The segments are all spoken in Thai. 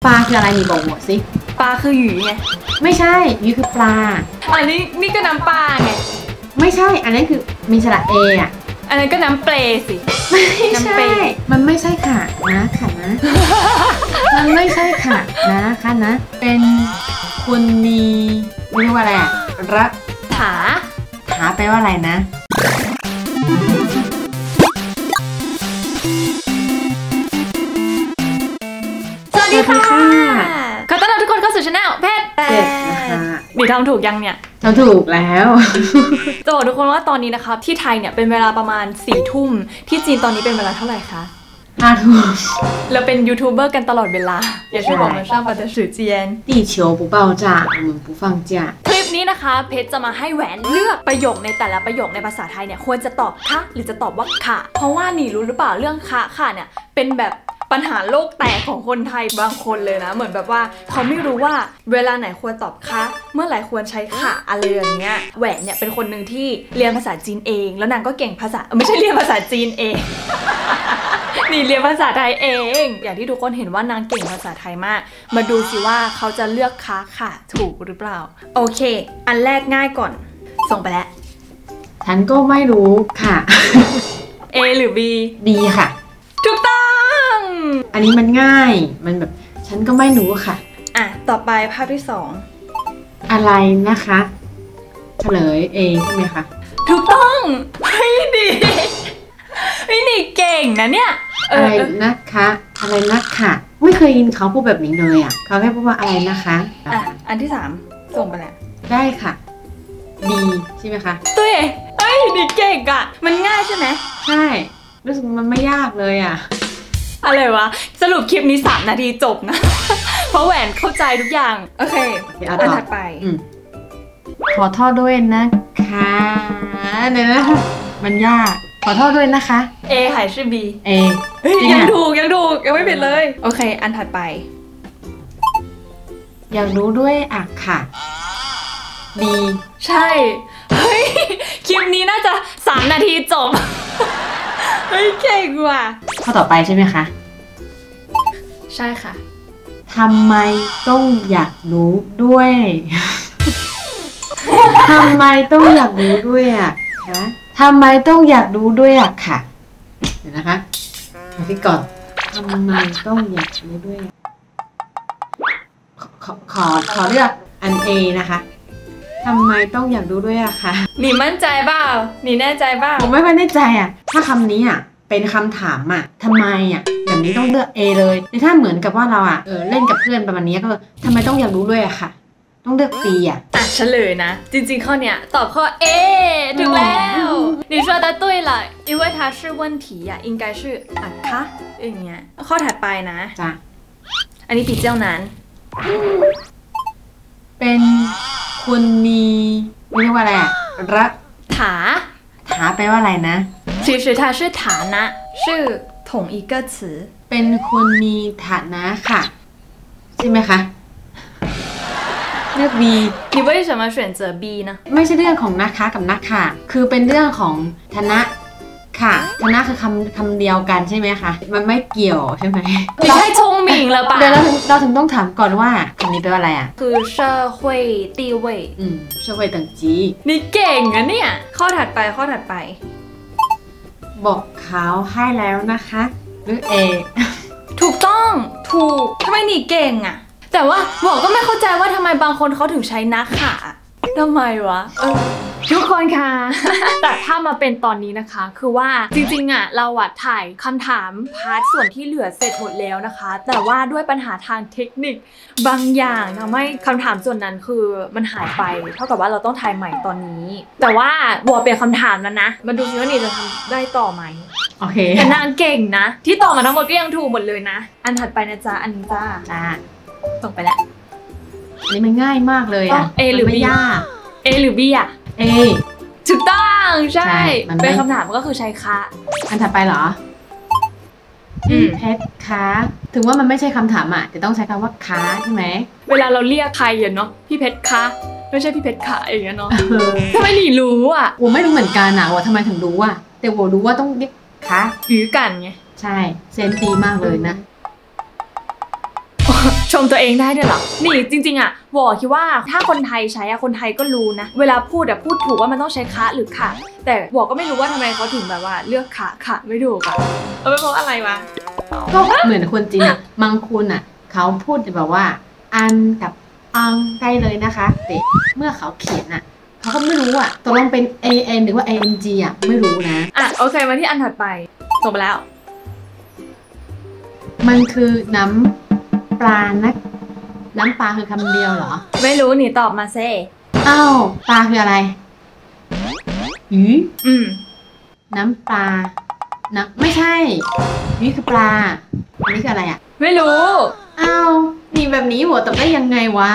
ปลาคืออะไรมีบอกหมดสิปลาคือหยูไงไม่ใช่หยูคือปลาอันนี้ก็น้ำปลาไงไม่ใช่อันนั้นคือมีสระเออ่ะอันนั้นก็น้ำเปรสิไม่ใช่มันไม่ใช่ค่ะนะค่ะนะ มันไม่ใช่ค่ะนะคะนะเป็นคุณมีเรียกว่าอะไรอะถาแปลว่าอะไรนะสวัสดีค่ะขอต้อนรับทุกคนเข้าสู่ช่องเพชรนะคะหนูทำถูกยังเนี่ยทำถูกแล้วจะบอกทุกคนว่าตอนนี้นะคะที่ไทยเนี่ยเป็นเวลาประมาณ4 ทุ่มที่จีนตอนนี้เป็นเวลาเท่าไหร่คะ 5 ทุ่มเราเป็นยูทูบเบอร์กันตลอดเวลาอย่าช่วยบอกมันสร้างปฏิสื่อเจียน地球不爆炸我们不放假คลิปนี้นะคะเพชรจะมาให้แหวนเลือกประโยคในแต่ละประโยคในภาษาไทยเนี่ยควรจะตอบค่ะหรือจะตอบว่าค่ะเพราะว่านี่รู้หรือเปล่าเรื่องค่ะเนี่ยเป็นแบบปัญหาโลกแตกของคนไทยบางคนเลยนะเหมือนแบบว่าเขาไม่รู้ว่าเวลาไหนควรตอบค่ะเมื่อไหร่ควรใช้ค่ะอะไรอย่างเงี้ยแหวนเนี่ยเป็นคนหนึ่งที่เรียนภาษาจีนเองแล้วนางก็เก่งภาษาไม่ใช่เรียนภาษาจีนเอง นี่เรียนภาษาไทยเองอย่างที่ทุกคนเห็นว่านางเก่งภาษาไทยมากมาดูสิว่าเขาจะเลือกค่ะถูกหรือเปล่าโอเคอันแรกง่ายก่อนส่งไปแล้วฉันก็ไม่รู้ค่ะ A หรือ B B ค่ะถูกต้องอันนี้มันง่ายมันแบบฉันก็ไม่รู้ค่ะอ่ะต่อไปภาพที่ 2อะไรนะคะเฉลย A ใช่ไหมคะถูกต้องเฮ้ยดีนี่เก่งนะเนี่ยอะไรนะคะอะไรนะคะไม่เคยยินเขาพูดแบบนี้เลยอ่ะเขาแค่พูดว่าอะไรนะคะอ่ะอันที่3ส่งไปแล้วได้ค่ะ B ใช่ไหมคะตุ้ยเอ้ยดีเก่งอ่ะมันง่ายใช่ไหมใช่รู้สึกมันไม่ยากเลยอ่ะอะไรวะสรุปคลิปนี้3 นาทีจบนะเพราะแหวนเข้าใจทุกอย่างโอเคอันถัดไปขอโทษด้วยนะคะเนี่ยนะมันยากขอโทษด้วยนะคะ A หายชื่อ B A ยังถูกยังไม่ผิดเลยโอเคอันถัดไปอยากรู้ด้วยอ่ะค่ะ B ใช่เฮ้ยคลิปนี้น่าจะ3 นาทีจบเฮ้ยเก่งว่ะข้อต่อไปใช่ไหมคะใช่ค่ะทำไมต้องอยากรู้ด้วยทำไมต้องอยากรู้ด้วยอ่ะคะทำไมต้องอยากรู้ด้วยอ่ะค่ะเดี๋ยวนะคะมาที่ก่อนทำไมต้องอยากรู้ด้วยขอเลือกอัน A นะคะทำไมต้องอยากรู้ด้วยอะคะหนีมั่นใจเปล่าหนีแน่ใจเปล่าผมไม่ค่อยแน่ใจอะถ้าคำนี้อะเป็นคำถามอะทำไมอะแบบนี้ต้องเลือก A เลยแต่ถ้าเหมือนกับว่าเราอะเล่นกับเพื่อนประมาณนี้ก็ทำไมต้องอยากรู้ด้วยอะค่ะต้องเลือก C อะเฉลยนะจริงๆข้อเนี้ยตอบข้อ A ถูกแล้ว你说的对了因为它是问题呀应该是啊คะอย่างเงี้ยข้อถัดไปนะจ้ะอันนี้ปีเจ้านั้นเป็นคุณมีเรียกว่าอะไรอะถาแปลว่าอะไรนะ其实它是ฐานะ是同一个词เป็นคนมีฐานะค่ะใช่ไหมคะเลือก B 你为什么选择 B 呢ไม่ใช่เรื่องของนะคะกับนักค่ะคือเป็นเรื่องของฐานะค่ะฐานะคือคำเดียวกันใช่ไหมคะมันไม่เกี่ยวใช่ไหม你太聪明了吧เดี๋ยวเราถึงต้องถามก่อนว่าคำนี้แปลว่าอะไรอ่ะคือ社会地位社会等级นี่เก่งอะเนี่ยข้อถัดไปบอกเขาให้แล้วนะคะหรือ A ถูกต้องถูกทำไมนี่เก่งอะแต่ว่าบอกก็ไม่เข้าใจว่าทำไมบางคนเขาถึงใช้นักค่ะทำไมวะทุกคนค่ะ แต่ถ้ามาเป็นตอนนี้นะคะคือว่าจริงๆอ่ะเราถ่ายคำถามพาร์ทส่วนที่เหลือเสร็จหมดแล้วนะคะแต่ว่าด้วยปัญหาทางเทคนิคบางอย่างทำให้คำถามส่วนนั้นคือมันหายไปเท่ากับว่าเราต้องถ่ายใหม่ตอนนี้แต่ว่าบัวเปลี่ยนคำถามแล้วนะมาดูซิว่านี่จะทำได้ต่อไหมโอเคแต่นางเก่งนะที่ต่อมาทั้งหมดก็ยังถูกหมดเลยนะอันถัดไปนะจ๊ะอันนี้จ้าส่งไปแล้วอันนี้มันง่ายมากเลยอ่ะ A หรือ B A หรือ B อ่ะ A ถูกต้องใช่เป็นคำถามก็คือใช้คะอันถัดไปเหรอเพชรคะถึงว่ามันไม่ใช่คำถามอ่ะแต่ต้องใช้คำว่าคะใช่ไหมเวลาเราเรียกใครเนาะพี่เพชรคะไม่ใช่พี่เพชรคะอย่างเงี้ยเนาะทำไมหนีรู้อ่ะ我ไม่รู้เหมือนกันอ่ะว่าทำไมถึงรู้อ่ะแต่我รู้ว่าต้องเรียกคะหรือกันไงใช่เซนส์ดีมากเลยนะชมตัวเองได้ด้วยเหรอนี่จริงๆอ่ะวอคิดว่าถ้าคนไทยใช้อะคนไทยก็รู้นะเวลาพูดอะพูดถูกว่ามันต้องใช้คะหรือค่ะแต่วอก็ไม่รู้ว่าทำไมเขาถึงแบบว่าเลือกค่ะไม่ถูกอะเป็นเพราะอะไรวะก็เหมือนคนจีนอะบางคนอะเขาพูดแบบว่าอันกับอังได้เลยนะคะแต่เมื่อเขาเขียนอะเขาก็ไม่รู้อะตกลงเป็น an หรือว่า ang อะไม่รู้นะโอเคมาที่อันถัดไปส่งไปแล้วมันคือน้ำปลานะน้ำปลาคือคำเดียวเหรอไม่รู้นี่ตอบมาเซ่อ้าวปลาคืออะไรน้ำปลาไม่ใช่นี่คือปลาอันนี้คืออะไรอ่ะไม่รู้อ้าวนี่แบบนี้หัวตอบได้ยังไงวะ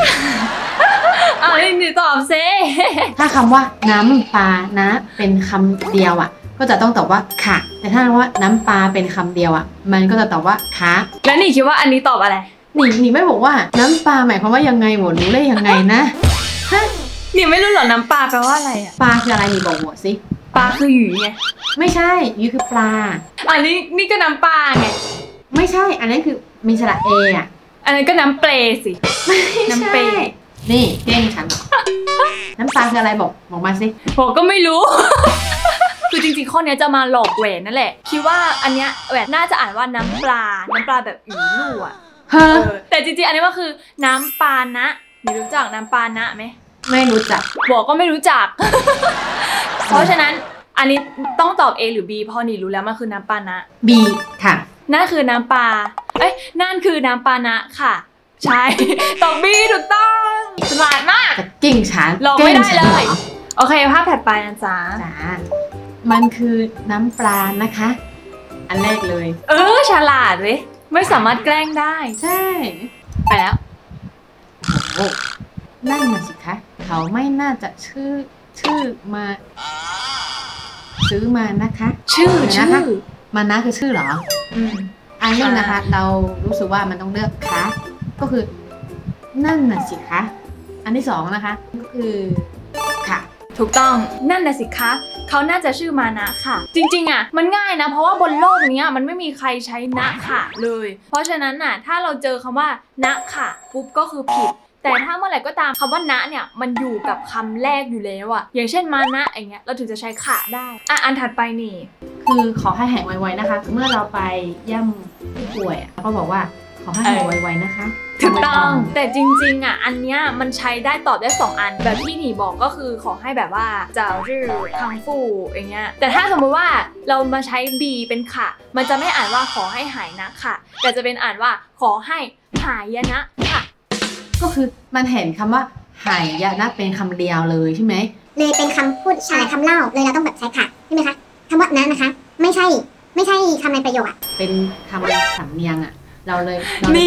นี่ตอบเซ่ถ้าคำว่าน้ำปลานะเป็นคำเดียวอ่ะก็จะต้องตอบว่าค่ะแต่ถ้าว่าน้ำปลาเป็นคำเดียวอ่ะมันก็จะตอบว่าคะแล้วนี่คิดว่าอันนี้ตอบอะไรนี่ไม่บอกว่าน้ำปลาหมายความว่ายังไงหมดรู้ได้ยังไงนะฮะนี่ไม่รู้หรอน้ำปลาแปลว่าอะไรอ่ะปลาคืออะไรนี่บอกหมดสิปลาคือหยีไงไม่ใช่หยีคือปลานี่ก็น้ำปลาไงไม่ใช่อันนั้นคือมีสระเออ่ะอันนั้นก็น้ำเปรสิน้ำเปรนี่เก่งฉันน้ำปลาคืออะไรบอกมาสิผมก็ไม่รู้คือจริงๆข้อนี้จะมาหลอกแหวนนั่นแหละคิดว่าอันเนี้ยแหวนน่าจะอ่านว่าน้ำปลาแบบอีลู่อ่ะแต่จริงๆอันนี้ก็คือน้ำปานะมีรู้จักน้ำปานะไหมไม่รู้จักบอกก็ไม่รู้จัก เพราะฉะนั้นอันนี้ต้องตอบ A หรือ B พอนี่รู้แล้วมันคือน้ำปานะ B ค่ะนั่นคือน้ำปลานั่นคือน้ำปานะค่ะใช่ตอบ B ถูกต้องฉลาดมากเก่งฉันลองไม่ได้เลยโอเคภาพถัดไปนะจ๊ะมันคือน้ำปลานะคะอันแรกเลยฉลาดเลยไม่สามารถแกล้งได้ใช่ไปแล้วโอ้นั่นน่ะสิคะเขาไม่น่าจะชื่อมาซื้อมานะคะชื่อมานะคือชื่อเหรออันนี้นะคะเรารู้สึกว่ามันต้องเลือกคะก็คือนั่นน่ะสิคะอันที่สองนะคะก็คือค่ะถูกต้องนั่นน่ะสิคะเขาน่าจะชื่อมานะค่ะจริงๆอ่ะมันง่ายนะเพราะว่าบนโลกนี้มันไม่มีใครใช้นะค่ะเลยเพราะฉะนั้นน่ะถ้าเราเจอคำว่านะค่ะปุ๊บก็คือผิดแต่ถ้าเมื่อไหร่ก็ตามคำว่านะเนี่ยมันอยู่กับคำแรกอยู่แล้วอะอย่างเช่นมานะอย่างเงี้ยเราถึงจะใช้ค่ะได้อันถัดไปนี่คือขอให้หายไวๆนะคะเมื่อเราไปย่ำผู้ป่วยเขาบอกว่าขอให้หายไวๆนะคะถูกต้องแต่จริงๆอันเนี้ยมันใช้ได้ตอบได้2อันแบบที่หนีบอกก็คือขอให้แบบว่าเจ้าชื่อคังฟูอย่างเงี้ยแต่ถ้าสมมติว่าเรามาใช้ B เป็นค่ะมันจะไม่อ่านว่าขอให้หายนะค่ะแต่จะเป็นอ่านว่าขอให้หายนะค่ะก็คือมันเห็นคำว่าหายยะนะเป็นคำเดียวเลยใช่ไหมเลยเป็นคำพูดคำเล่าเลยเราต้องแบบใช้ค่ะใช่ไหมคะคำว่านั้นนะคะไม่ใช่คำในประโยคอะเป็นคำสำเนียงอะเราเลย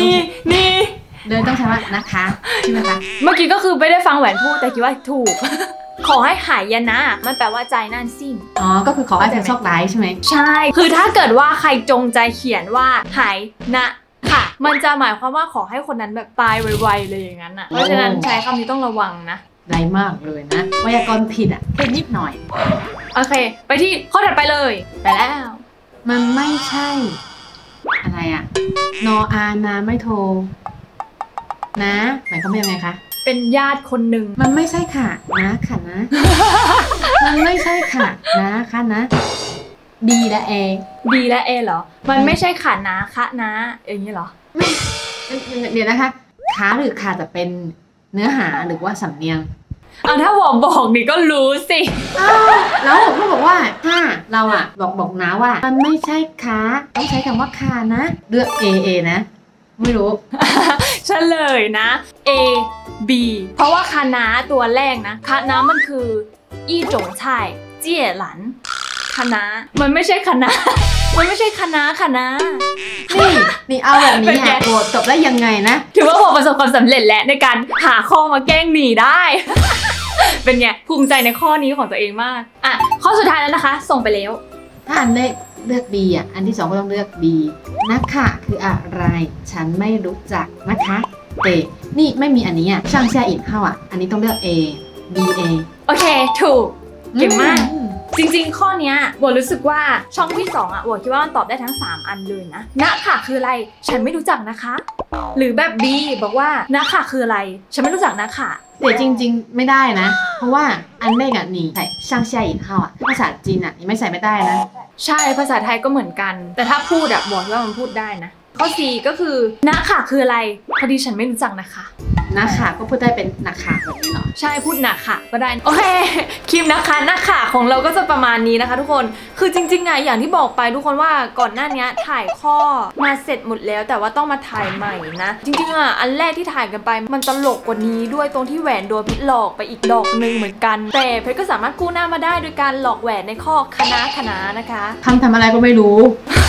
ต้องใช้ว่านะคะใช่ไหมคะเมื่อกี้ก็คือไม่ได้ฟังแหวนพูดแต่คิดว่าถูก ขอให้หายยนะมันแปลว่าใจนั่นสิ้นก็คือขอให้ใจโชคร้ายใช่ไหมใช่คือถ้าเกิดว่าใครจงใจเขียนว่าหายนะค่ะมันจะหมายความว่าขอให้คนนั้นแบบตายไวๆเลยอย่างนั้นเพราะฉะนั้นใช้คำนี้ต้องระวังนะไรมากเลยนะไวยากรณ์ผิดแค่นิดหน่อยโอเคไปที่ข้อถัดไปเลยไปแล้วมันไม่ใช่อะไรนออานาไม่โทรนะหมายความว่ายังไงคะเป็นญาติคนหนึ่งมันไม่ใช่ค่ะนะค่ะนะ มันไม่ใช่ค่ะนะคะนะ B และ A เหรอมันไม่ใช่ค่ะนะคะนะอย่างนี้เหรอเดี๋ยวนะคะคะหรือค่ะจะเป็นเนื้อหาหรือว่าสำเนียงถ้าบอกนี่ก็รู้สิแล้วผมก็บอกว่าถ้าเราบอกนะว่ามันไม่ใช่คะต้องใช้คำว่าค่ะนะเลือก A นะไม่รู้เฉลยนะ A B เพราะว่าคณะตัวแรกนะคณะมันคืออีจงไช่เจี้ยหลันคณะมันไม่ใช่คณะมันไม่ใช่คณะนี่เอาแบบนี้โหจบแล้วยังไงนะถือว่าผมประสบความสำเร็จแล้วในการหาข้อมาแกล้งหนีได้ เป็นไงภูมิใจในข้อนี้ของตัวเองมากข้อสุดท้ายแล้วนะคะส่งไปแล้วถ้าอันแรกเลือก B อันที่2ก็ต้องเลือก B นะคะคืออะไรฉันไม่รู้จักนะคะแต่นี่ไม่มีอันนี้ช่างเชียอินเข้าอันนี้ต้องเลือก A B A โอเคถูกเก่งมากจริงๆข้อเนี้ยบัวรู้สึกว่าช่องที่2อ่ะบัวคิดว่ามันตอบได้ทั้ง3อันเลยนะนะค่ะคืออะไรฉันไม่รู้จักนะคะหรือแบบ B บอกว่านะค่ะคืออะไรฉันไม่รู้จักนะค่ะแต่จริงๆไม่ได้นะเพราะว่าอันแรกอ่ะ你ใส่上下引号อ่ะภาษาจีนอ่ะ你ไม่ใส่ไม่ได้นะใช่ภาษาไทยก็เหมือนกันแต่ถ้าพูดอะบอกว่ามันพูดได้นะข้อ 4 ก็คือนะค่ะคืออะไรพอดีฉันไม่รู้จักนะคะนะคะก็พูดได้เป็นนะคะแบบนี้เหรอใช่พูดนะคะก็ได้โอเคคลิปนะคะของเราก็จะประมาณนี้นะคะทุกคนคือจริงๆอะอย่างที่บอกไปทุกคนว่าก่อนหน้านี้ถ่ายข้อมาเสร็จหมดแล้วแต่ว่าต้องมาถ่ายใหม่นะจริงๆอะอันแรกที่ถ่ายกันไปมันตลกกว่านี้ด้วยตรงที่แหวนโดนพิษหลอกไปอีกดอกนึงเหมือนกันแต่เพชรก็สามารถกู้หน้ามาได้โดยการหลอกแหวนในข้อคณะนะคะทำอะไรก็ไม่รู้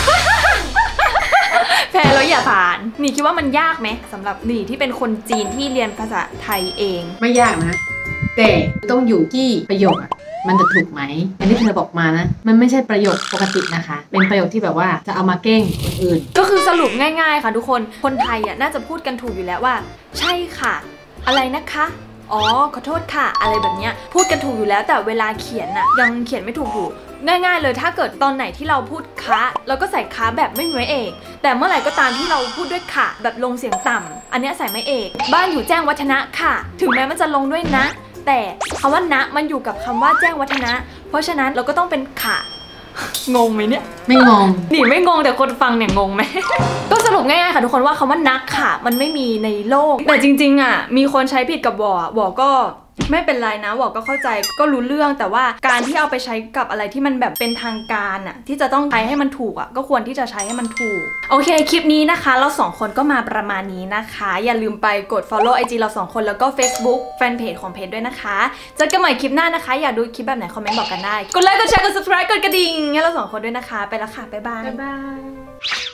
แพ้แล้วอย่าผ่านนี่คิดว่ามันยากไหมสำหรับนี่ที่เป็นคนจีนที่เรียนภาษาไทยเองไม่ยากนะแต่ต้องอยู่ที่ประโยคอะมันจะถูกไหมอย่างที่เธอบอกมานะมันไม่ใช่ประโยคปกตินะคะเป็นประโยคที่แบบว่าจะเอามาแกล้งคนอื่นก็คือสรุปง่ายๆค่ะทุกคนไทยอ่ะน่าจะพูดกันถูกอยู่แล้วว่าใช่ค่ะอะไรนะคะอ๋อขอโทษค่ะอะไรแบบเนี้ยพูดกันถูกอยู่แล้วแต่เวลาเขียนน่ะยังเขียนไม่ถูกอยู่ง่ายๆเลยถ้าเกิดตอนไหนที่เราพูดคะเราก็ใส่คะแบบไม่มีไม้เอกแต่เมื่อไหร่ก็ตามที่เราพูดด้วยค่ะแบบลงเสียงต่ำอันนี้ใส่ไม้เอกบ้านอยู่แจ้งวัฒนะค่ะถึงแม้มันจะลงด้วยนะแต่คำว่านะมันอยู่กับคำว่าแจ้งวัฒนะเพราะฉะนั้นเราก็ต้องเป็นค่ะงงไหมเนี่ยไม่งงนี่ไม่งงแต่คนฟังเนี่ยงงไหม ก็สรุปง่ายๆค่ะทุกคนว่าคำว่านักค่ะมันไม่มีในโลกแต่จริงๆอ่ะมีคนใช้ผิดกับวอก็ไม่เป็นไรนะวอก็เข้าใจก็รู้เรื่องแต่ว่าการที่เอาไปใช้กับอะไรที่มันแบบเป็นทางการอ่ะที่จะต้องใช้ให้มันถูกอ่ะก็ควรที่จะใช้ให้มันถูกโอเคคลิปนี้นะคะเรา2คนก็มาประมาณนี้นะคะอย่าลืมไปกด follow IG เรา2คนแล้วก็ Facebook แฟนเพจของเพจด้วยนะคะเจอกันใหม่คลิปหน้านะคะอยากดูคลิปแบบไหนคอมเมนต์บอกกันได้กดไลค์กดแชร์กด subscribe กดกระดิ่งให้เรา2คนด้วยนะคะไปแล้วค่ะบ๊ายบาย